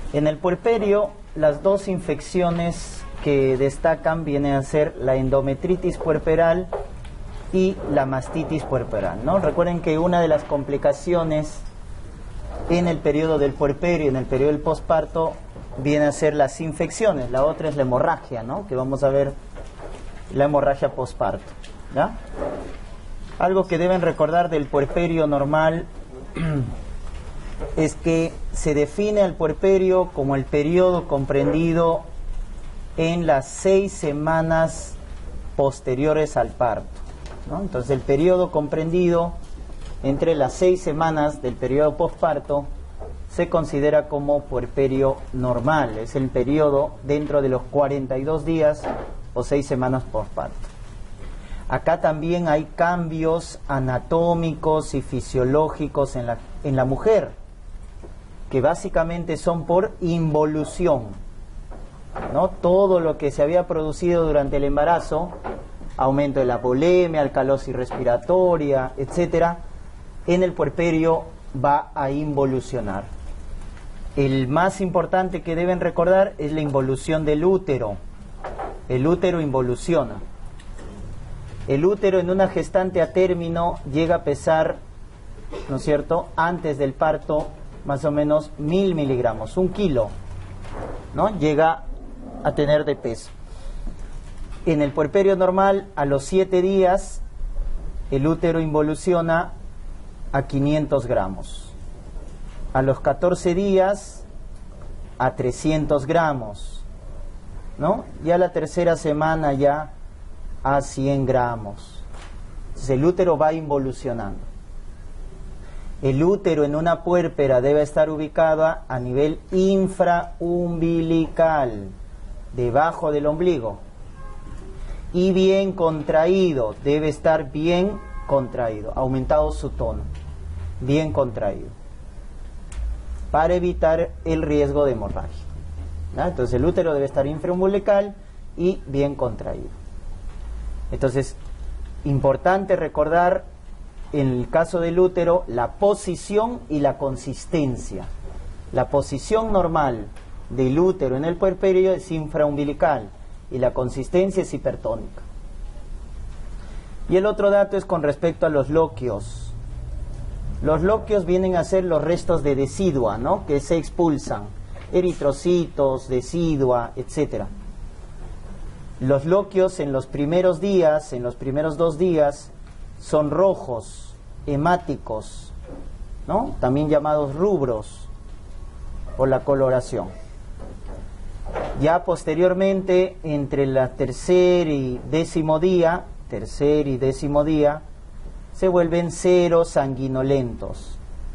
En el puerperio, las dos infecciones que destacan vienen a ser la endometritis puerperal y la mastitis puerperal, ¿no? Recuerden que una de las complicaciones en el periodo del puerperio, en el periodo del posparto, viene a ser las infecciones. La otra es la hemorragia, ¿no? Que vamos a ver, la hemorragia posparto, ¿ya? Algo que deben recordar del puerperio normal es que se define al puerperio como el periodo comprendido en las 6 semanas posteriores al parto, ¿no? Entonces el periodo comprendido entre las 6 semanas del periodo posparto se considera como puerperio normal. Es el periodo dentro de los 42 días o 6 semanas posparto. Acá también hay cambios anatómicos y fisiológicos en la mujer, que básicamente son por involución, ¿no? Todo lo que se había producido durante el embarazo, aumento de la volemia, alcalosis respiratoria, etcétera, en el puerperio va a involucionar. El más importante que deben recordar es la involución del útero. El útero involuciona. El útero en una gestante a término llega a pesar, ¿no es cierto?, antes del parto, más o menos 1000 miligramos, 1 kilo, ¿no? Llega a tener de peso. En el puerperio normal, a los 7 días, el útero involuciona a 500 gramos. A los 14 días, a 300 gramos, ¿no? Y a la tercera semana ya a 100 gramos. Entonces el útero va involucionando. El útero en una puérpera debe estar ubicada a nivel infraumbilical, debajo del ombligo, y bien contraído, debe estar bien contraído, aumentado su tono, bien contraído, para evitar el riesgo de hemorragia, ¿no? Entonces el útero debe estar infraumbilical y bien contraído. Entonces, importante recordar en el caso del útero la posición y la consistencia. La posición normal del útero en el puerperio es infraumbilical y la consistencia es hipertónica. Y el otro dato es con respecto a los loquios. Los loquios vienen a ser los restos de decidua, ¿no?, que se expulsan, eritrocitos, decidua, etcétera. Los loquios en los primeros días, en los primeros 2 días, son rojos, hemáticos, ¿no?, también llamados rubros, por la coloración. Ya posteriormente, entre la tercer y décimo día, se vuelven serosanguinolentos.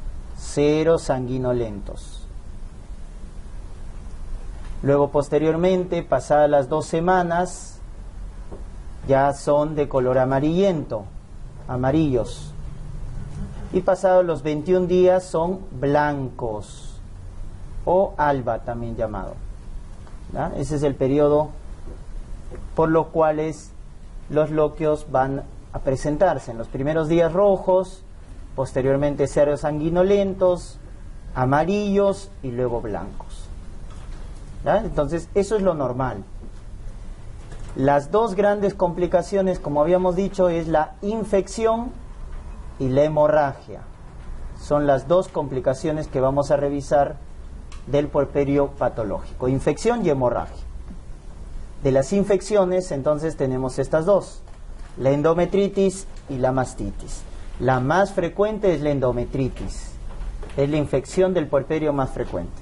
Luego, posteriormente, pasadas las 2 semanas, ya son de color amarillento, amarillos. Y pasados los 21 días son blancos, o alba también llamado, ¿ya? Ese es el periodo por los cuales los loquios van a presentarse. En los primeros días rojos, posteriormente serosanguinolentos, amarillos y luego blancos, ¿ya? Entonces eso es lo normal. Las 2 grandes complicaciones, como habíamos dicho, es la infección y la hemorragia. Son las 2 complicaciones que vamos a revisar del puerperio patológico, infección y hemorragia. De las infecciones, entonces, tenemos estas 2, la endometritis y la mastitis. La más frecuente es la endometritis, es la infección del puerperio más frecuente.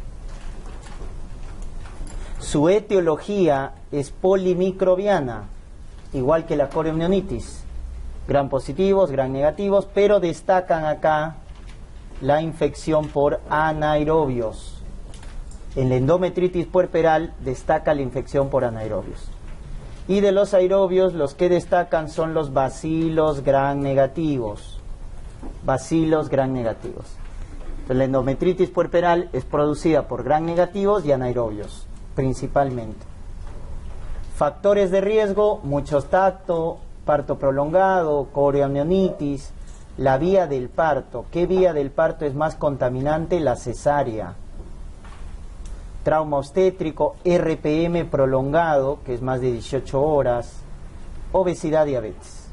Su etiología es polimicrobiana, igual que la coriomionitis, gram positivos, gram negativos, pero destacan acá la infección por anaerobios. En la endometritis puerperal destaca la infección por anaerobios. Y de los aerobios, los que destacan son los bacilos gram negativos. Entonces, la endometritis puerperal es producida por gram negativos y anaerobios, principalmente. Factores de riesgo: mucho tacto, parto prolongado, coriomionitis, la vía del parto. ¿Qué vía del parto es más contaminante? La cesárea. trauma obstétrico, RPM prolongado, que es más de 18 horas, obesidad, diabetes.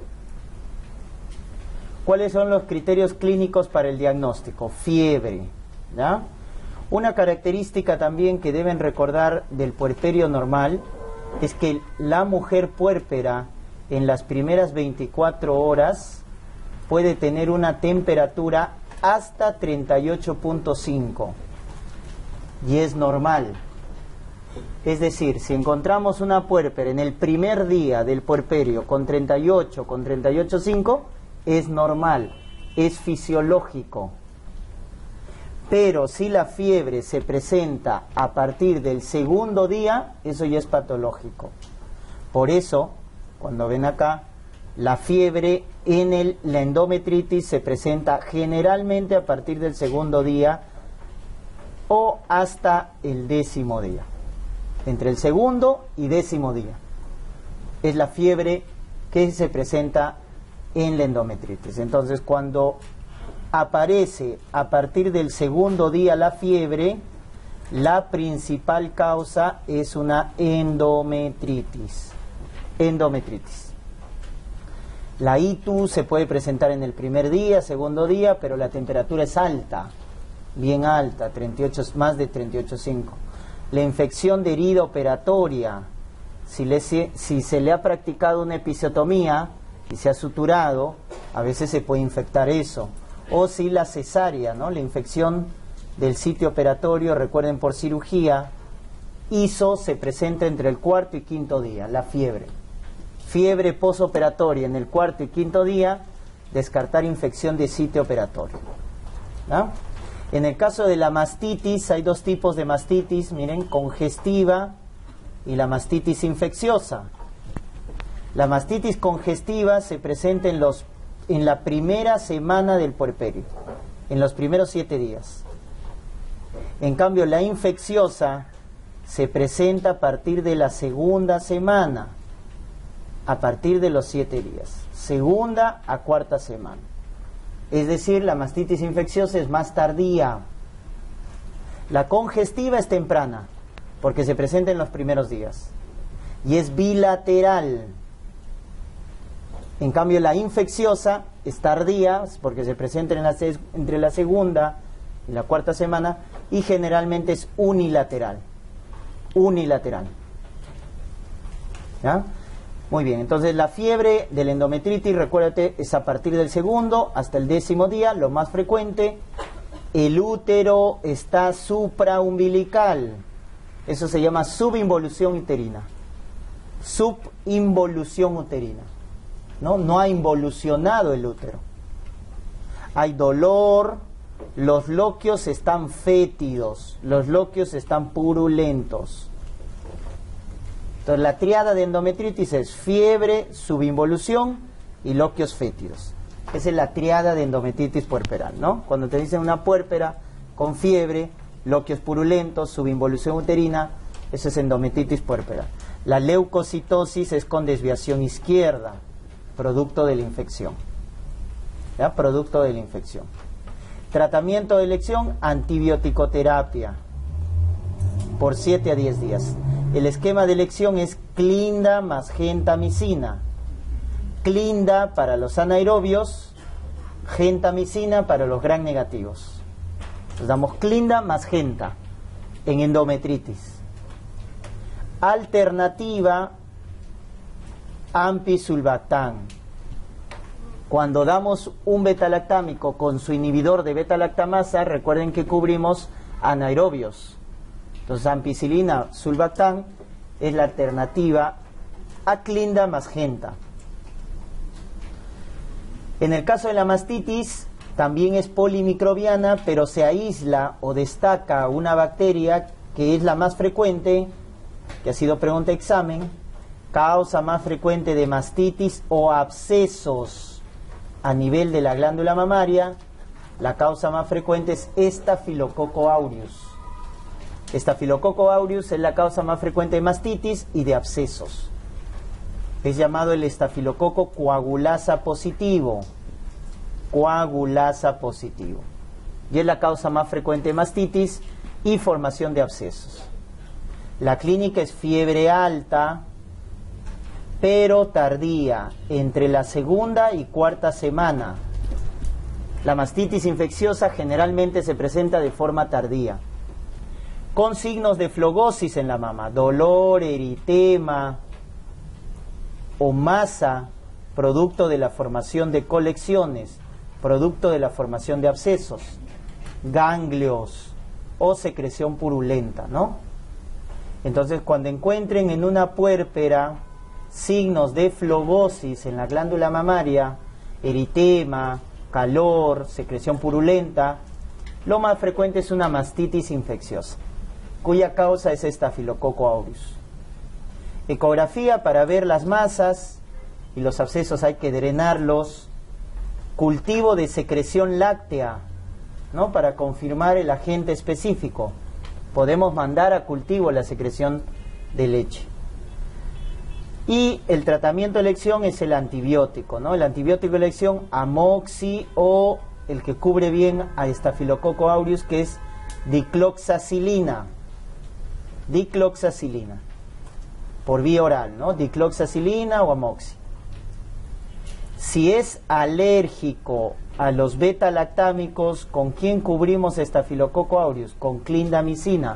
¿Cuáles son los criterios clínicos para el diagnóstico? Fiebre, ¿ya? Una característica también que deben recordar del puerperio normal es que la mujer puérpera en las primeras 24 horas puede tener una temperatura hasta 38.5 y es normal. Es decir, si encontramos una puérpera en el primer día del puerperio con 38, con 38.5, es normal, es fisiológico. Pero si la fiebre se presenta a partir del segundo día, eso ya es patológico. Por eso, cuando ven acá, la fiebre en la endometritis se presenta generalmente a partir del segundo día o hasta el 10º día. Entre el segundo y 10º día. Es la fiebre que se presenta en la endometritis. Entonces, cuando aparece a partir del segundo día la fiebre, la principal causa es una endometritis. Endometritis. La ITU se puede presentar en el primer día, segundo día, pero la temperatura es alta, bien alta, 38, más de 38.5. La infección de herida operatoria, si se le ha practicado una episiotomía y se ha suturado, a veces se puede infectar eso. O si la cesárea, ¿no? La infección del sitio operatorio, recuerden, por cirugía, se presenta entre el 4º y 5º día, la fiebre. Fiebre posoperatoria en el 4º y 5º día, descartar infección de sitio operatorio, ¿no? En el caso de la mastitis, hay dos tipos de mastitis, miren, congestiva y la mastitis infecciosa. La mastitis congestiva se presenta en la primera semana del puerperio, en los primeros 7 días. En cambio, la infecciosa se presenta a partir de la segunda semana, a partir de los 7 días, segunda a 4ª semana. Es decir, la mastitis infecciosa es más tardía. La congestiva es temprana, porque se presenta en los primeros días, y es bilateral. En cambio, la infecciosa es tardía, porque se presenta entre la segunda y la 4ª semana, y generalmente es unilateral. Unilateral. ¿Ya? Muy bien, entonces la fiebre de la endometritis, recuérdate, es a partir del segundo hasta el 10º día, lo más frecuente. El útero está supraumbilical. Eso se llama subinvolución uterina. Subinvolución uterina. No ha involucionado el útero. Hay dolor, los lóquios están fétidos, los lóquios están purulentos. Entonces la triada de endometritis es fiebre, subinvolución y lóquios fétidos. Esa es la triada de endometritis puerperal, ¿no? Cuando te dicen una puérpera con fiebre, lóquios purulentos, subinvolución uterina, eso es endometritis puerperal. La leucocitosis es con desviación izquierda, producto de la infección. ¿Ya? Producto de la infección. Tratamiento de elección, antibiótico-terapia por 7 a 10 días. El esquema de elección es clinda más gentamicina. Clinda para los anaerobios, gentamicina para los gram negativos. Entonces damos clinda más genta en endometritis. Alternativa, ampisulbactam. Cuando damos un betalactámico con su inhibidor de beta-lactamasa, recuerden que cubrimos anaerobios. Entonces, ampicilina, sulbactam es la alternativa a clinda más genta. En el caso de la mastitis, también es polimicrobiana, pero se aísla o destaca una bacteria que es la más frecuente, que ha sido pregunta de examen, causa más frecuente de mastitis o abscesos a nivel de la glándula mamaria. La causa más frecuente es Staphylococcus aureus. Staphylococcus aureus es la causa más frecuente de mastitis y de abscesos. Es llamado el estafilococo coagulasa positivo. Coagulasa positivo. Y es la causa más frecuente de mastitis y formación de abscesos. La clínica es fiebre alta, pero tardía, entre la segunda y cuarta semana. La mastitis infecciosa generalmente se presenta de forma tardía, con signos de flogosis en la mama, dolor, eritema o masa, producto de la formación de colecciones, producto de la formación de abscesos, ganglios o secreción purulenta, ¿no? Entonces, cuando encuentren en una puérpera signos de flogosis en la glándula mamaria, eritema, calor, secreción purulenta, lo más frecuente es una mastitis infecciosa, cuya causa es Staphylococcus aureus. Ecografía para ver las masas y los abscesos, hay que drenarlos. Cultivo de secreción láctea, ¿no? Para confirmar el agente específico. Podemos mandar a cultivo la secreción de leche. Y el tratamiento de elección es el antibiótico, ¿no? El antibiótico de elección, amoxi, o el que cubre bien a Staphylococcus aureus, que es dicloxacilina. Dicloxacilina. Por vía oral, ¿no? Dicloxacilina o amoxi. Si es alérgico a los beta-lactámicos, ¿con quién cubrimos Staphylococcus aureus? Con clindamicina.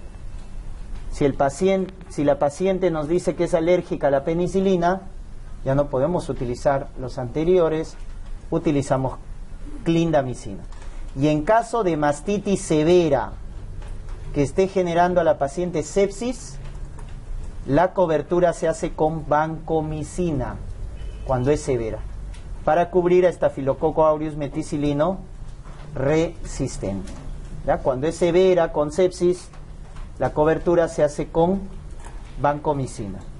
Si la paciente nos dice que es alérgica a la penicilina, ya no podemos utilizar los anteriores, utilizamos clindamicina. Y en caso de mastitis severa, que esté generando a la paciente sepsis, la cobertura se hace con vancomicina, cuando es severa, para cubrir a Staphylococcus aureus meticilino resistente. ¿Ya? Cuando es severa, con sepsis, la cobertura se hace con vancomicina.